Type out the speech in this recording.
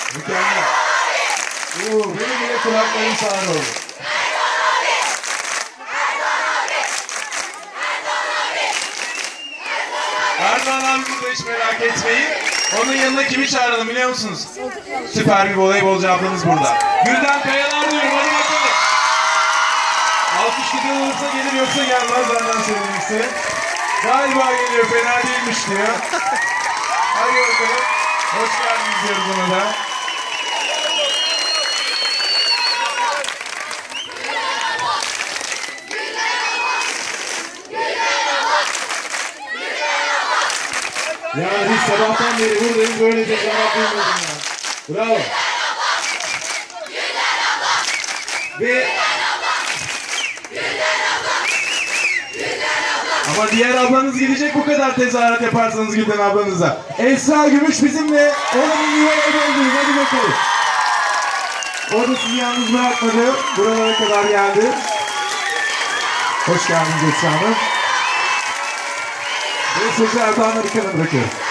Mükemmel. Benim bile kulaklarım sağır oldu. Erdoğan abi burada, hiç merak etmeyin. Onun yanına kimi çağıralım biliyor musunuz? Süper bir voleybolcu ablamız burada. Gülden Kayalar diyorum, hadi bakalım. Alkış gidiyor, olursa gelir yoksa gelmez, benden söylemesi. Galiba geliyor, fena değilmiş diyor. Hadi bakalım. Hoş geldiniz diyoruz ona da. Ya biz sabahtan beri buradayız, böyle cevap duymadım ya. Bravo. Ve ama diğer ablanız gidecek, bu kadar tezahürat yaparsanız Gülden ablanıza. Esra Gümüş bizimle, onun bir voleybolcuyuz, hadi bakalım. O da sizi yalnız bırakmadı, buralara kadar geldi. Hoş geldiniz Esra Hanım. Ve sözü Erdoğan Arıkan'a bırakıyorum.